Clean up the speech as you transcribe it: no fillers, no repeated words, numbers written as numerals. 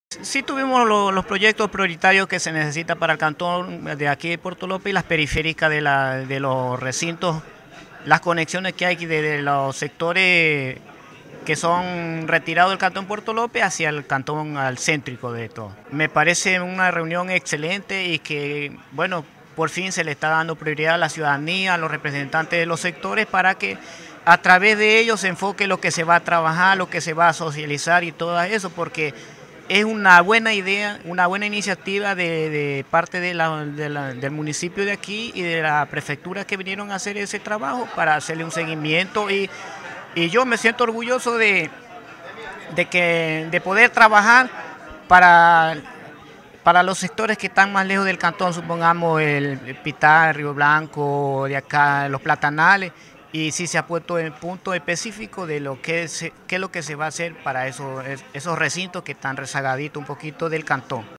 Sí tuvimos los proyectos prioritarios que se necesita para el cantón de aquí de Puerto López y las periféricas de los recintos, las conexiones que hay de los sectores que son retirados del cantón Puerto López hacia el cantón al céntrico de todo. Me parece una reunión excelente y que, bueno, por fin se le está dando prioridad a la ciudadanía, a los representantes de los sectores para que a través de ellos se enfoque lo que se va a trabajar, lo que se va a socializar y todo eso, porque es una buena idea, una buena iniciativa de parte del municipio de aquí y de la prefectura que vinieron a hacer ese trabajo para hacerle un seguimiento y yo me siento orgulloso de poder trabajar para, para los sectores que están más lejos del cantón, supongamos el Pitar, Río Blanco, de acá, los Platanales, y sí se ha puesto en punto específico de qué es lo que se va a hacer para esos recintos que están rezagaditos un poquito del cantón.